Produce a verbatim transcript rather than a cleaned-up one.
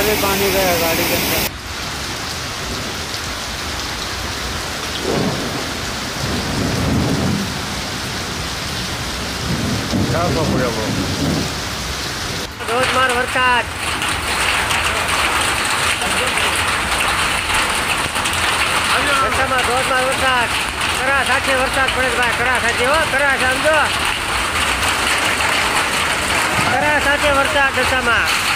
भी पानी गया गाड़ी के अंदर। क्या पकड़े वो ધોધમાર વરસાદ વરસાદમાં ધોધમાર વરસાદ કરા સાથે વરસાદ પડે ભાઈ કરા સાથે હો કરા સમજો કરા સાથે વરસાદ દશામાં